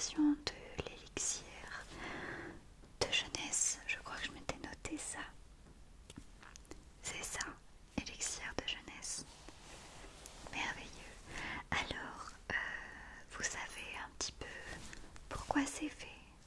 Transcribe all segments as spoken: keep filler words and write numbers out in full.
formulation de l'élixir de jeunesse. Je crois que je m'étais noté ça. C'est ça, élixir de jeunesse. Merveilleux. Alors, euh, vous savez un petit peu pourquoi c'est fait?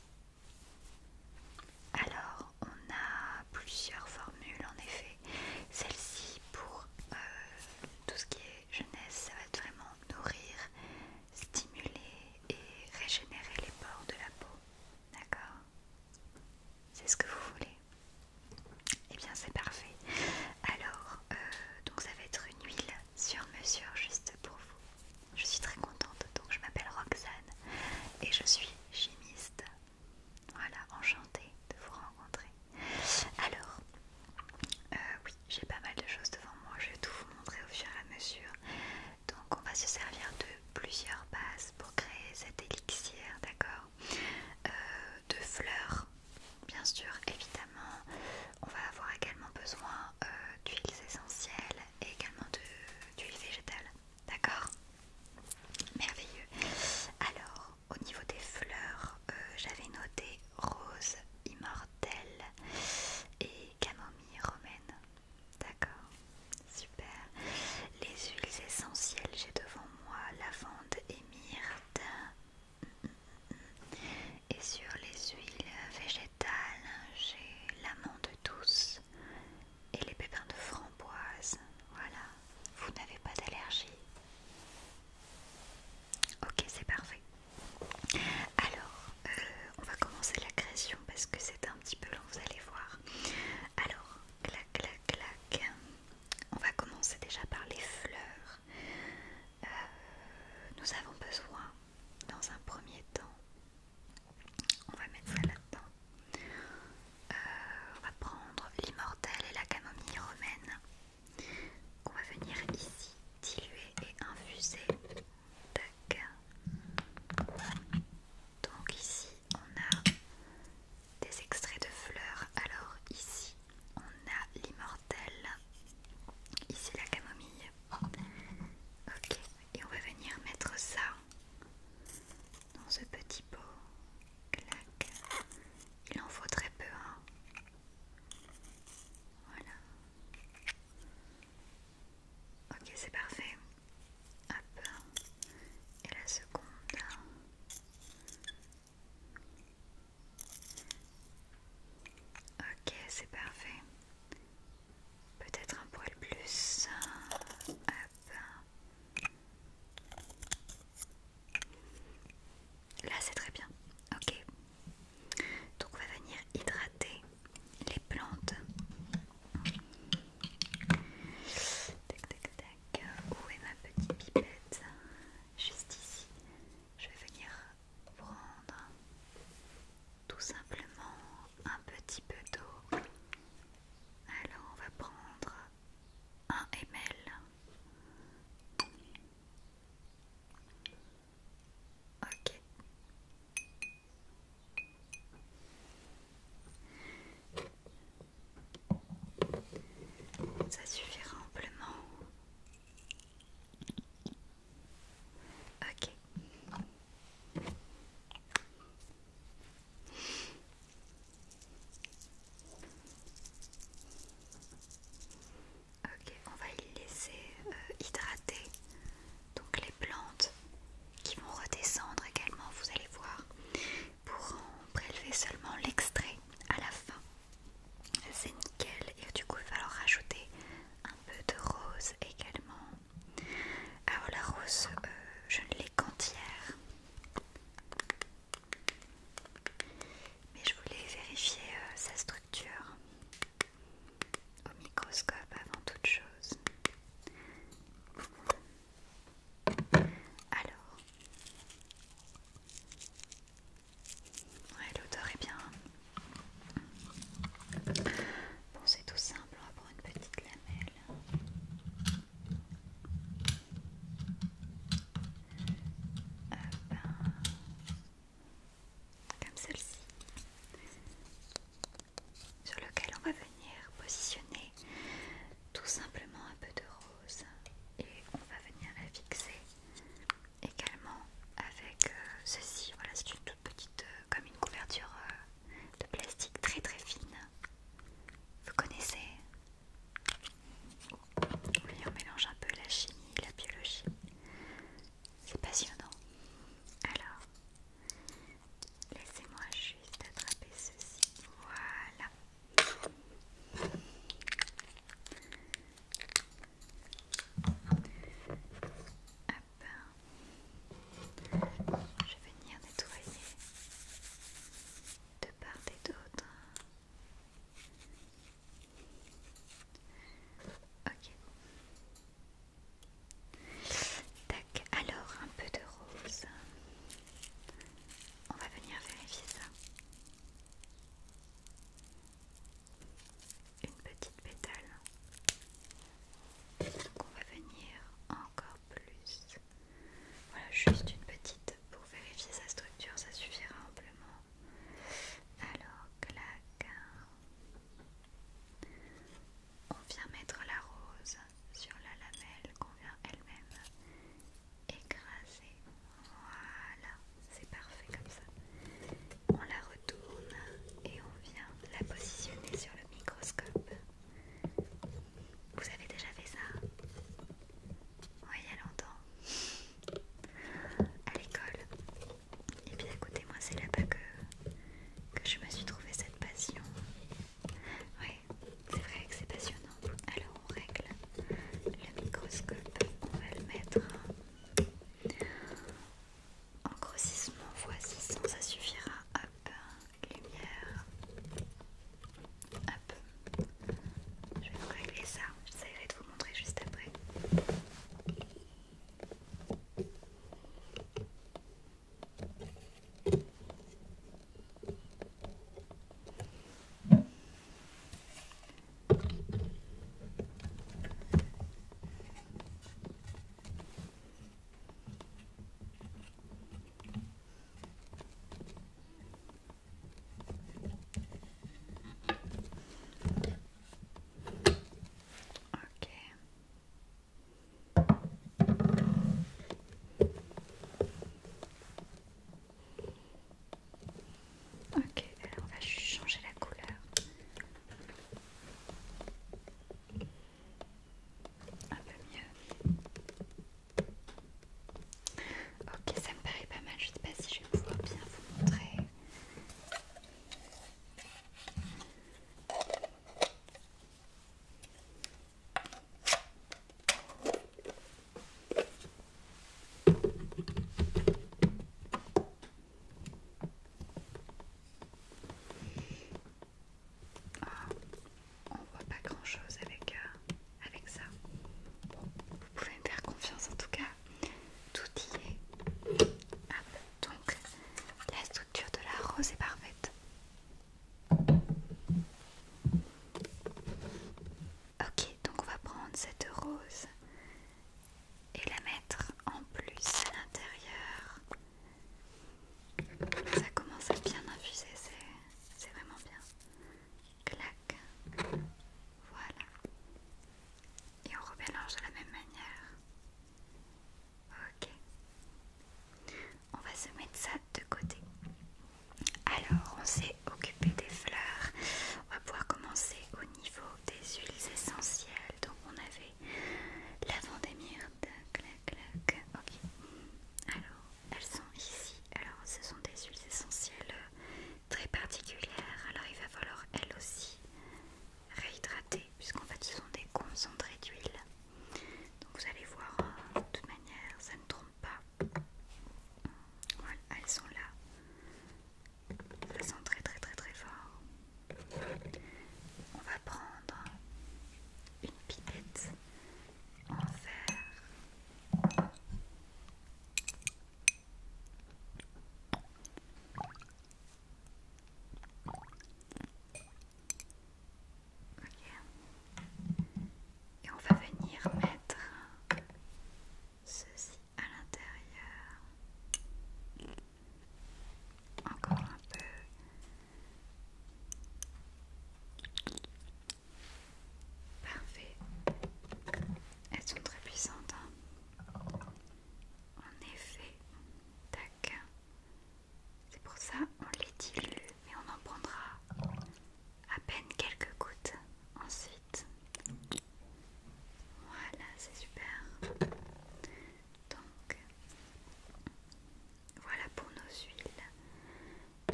Alors, on a plusieurs formules en effet. Celle-ci pour euh, tout ce qui est jeunesse, ça va être vraiment nourrir, stimuler et régénérer les pores.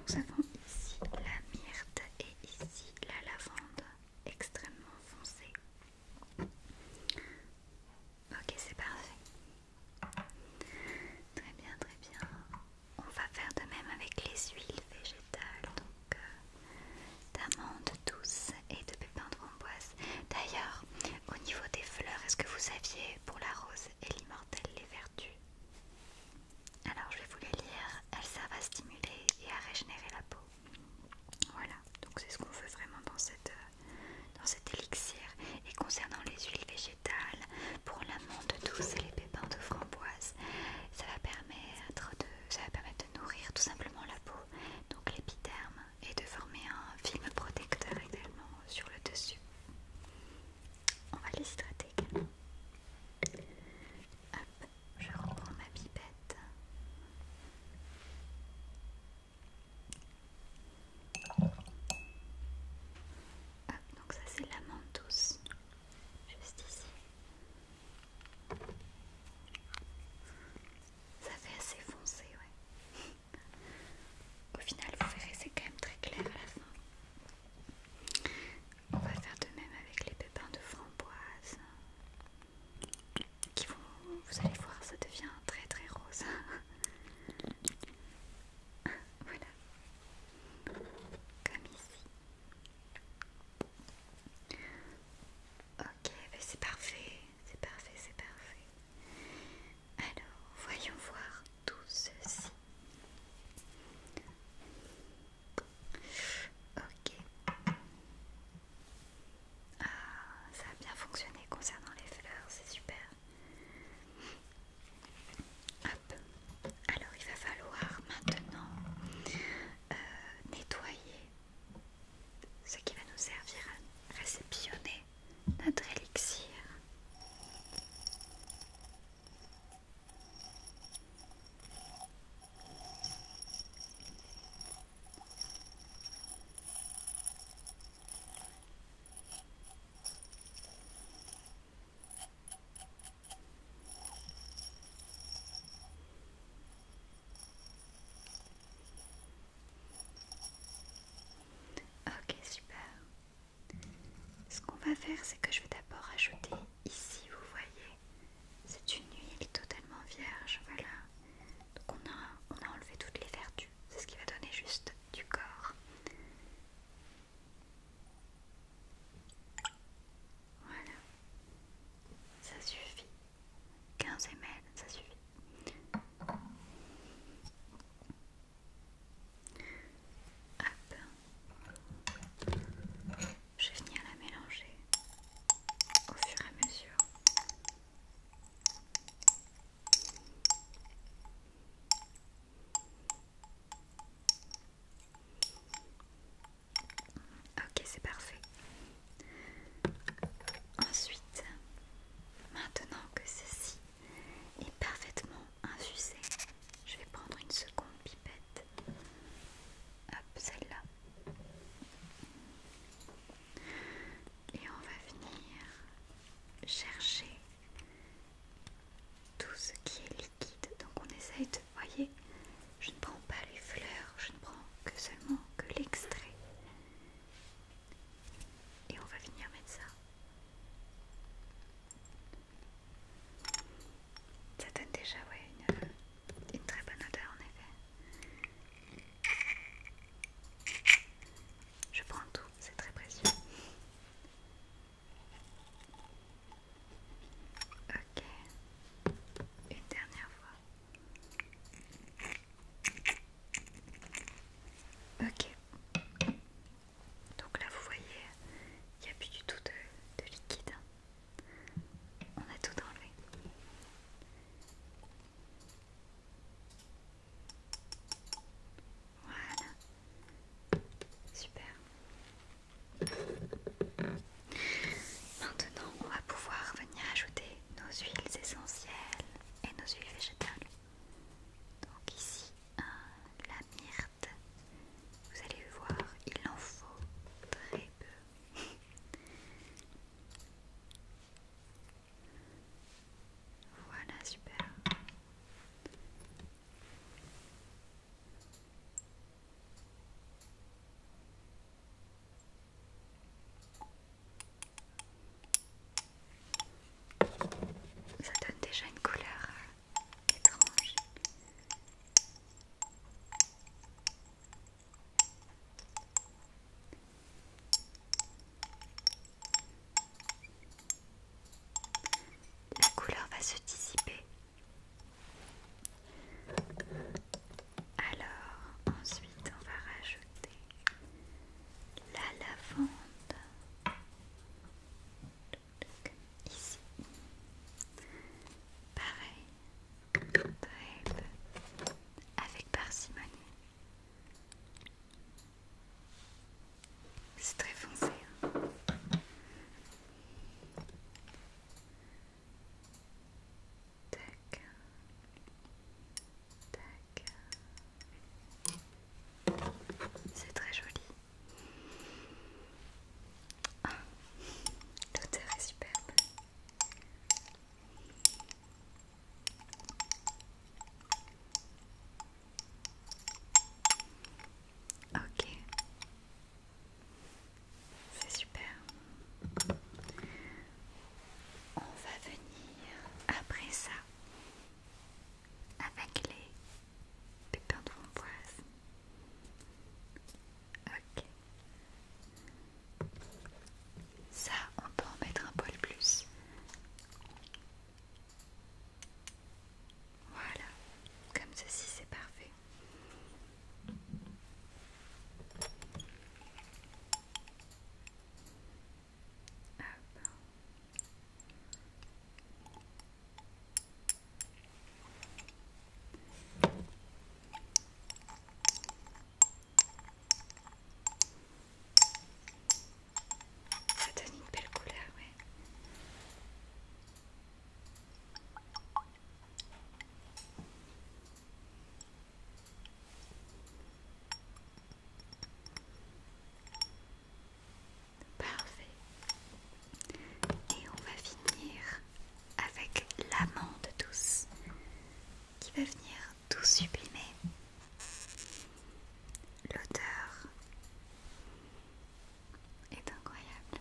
nous avons ici la myrte et ici la lavande extrêmement foncée. Ok, c'est parfait. Très bien, très bien. On va faire de même avec les huiles végétales, donc euh, d'amandes douces et de pépins de framboise. D'ailleurs, au niveau des fleurs, est-ce que vous saviez pour la rose et l'immortelle les vertus? Alors je vais vous les lire. Elles servent à stimuler et à régénérer la peau. va venir tout sublimer. L'odeur est incroyable.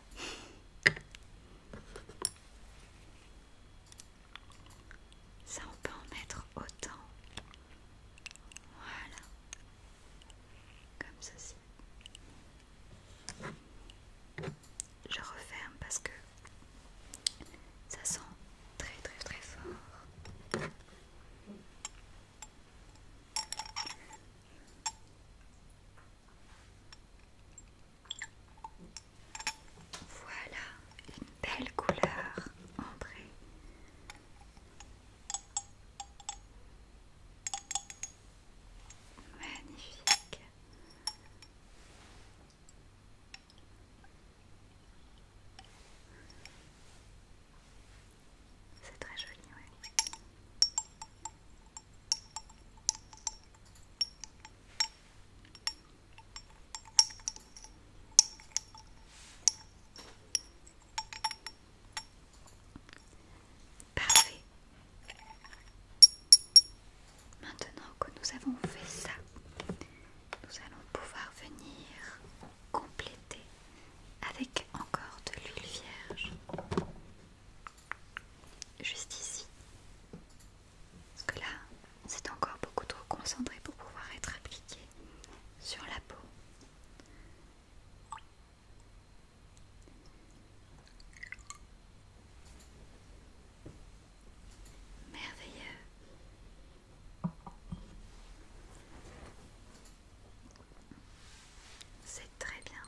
Ça, on peut en mettre autant. Voilà. Comme ceci. Je referme parce que ça sent très très très fort. Voilà, une belle couleur ambrée. Magnifique. C'est très joli, ouais. Parfait. Maintenant que nous avons fait ça, nous allons pouvoir venir compléter avec encore de l'huile vierge. Juste ici. Parce que là, c'est encore beaucoup trop concentré pour pouvoir être appliqué sur la peau. Merveilleux. C'est très bien.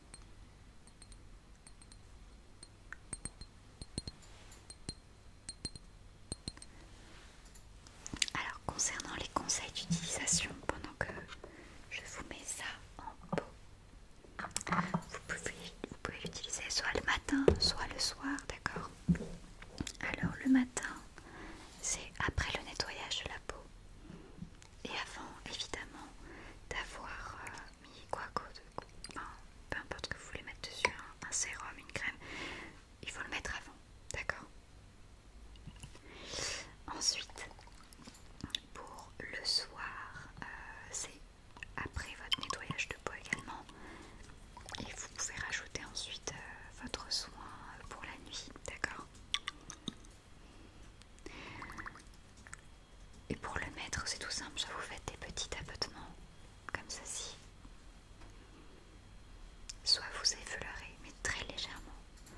Alors, concernant les conseils d'utilisation, pendant que je vous mets ça en peau, vous pouvez, vous pouvez l'utiliser soit le matin, soit le soir, d'accord? Alors, le matin, c'est après le nettoyage de la peau. Et avant, évidemment, d'avoir euh, mis quoi que enfin, peu importe ce que vous voulez mettre dessus, hein, un sérum, une crème, il faut le mettre avant, d'accord? Ensuite, pour le soir, euh, c'est après votre nettoyage de peau également. Et vous pouvez rajouter ensuite euh, votre soin pour la nuit, d'accord? Et pour le mettre, c'est tout simple, soit vous faites des petits tapotements comme ceci, soit vous effleurez, mais très légèrement.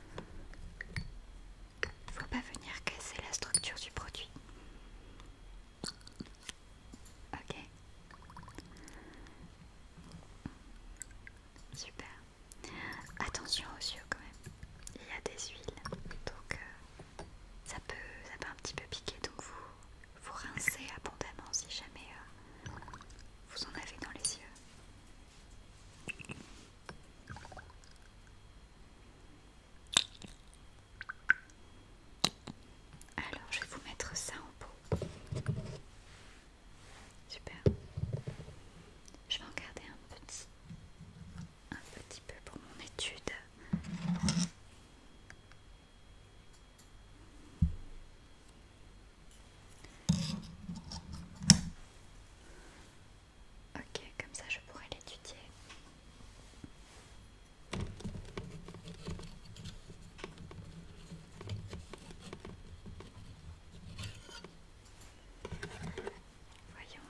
Il ne faut pas venir casser la structure du produit. Ok. Super. Attention aux yeux quand même. Il y a des huiles, donc euh, ça peut, ça peut un petit peu piquer, donc vous vous rincez abondamment si jamais euh, vous en avez dans les yeux. Alors je vais vous mettre ça en peau. Super. Je vais en garder un petit, un petit peu pour mon étude. Ok, comme ça je pourrais l'étudier. Voyons.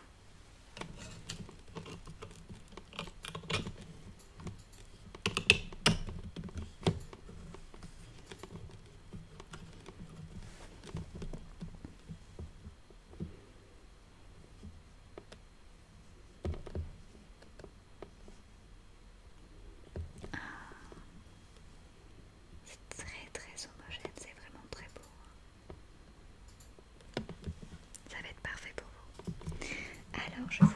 Ah, c'est très très homogène, c'est vraiment très beau. Ça va être parfait pour vous. Alors je vous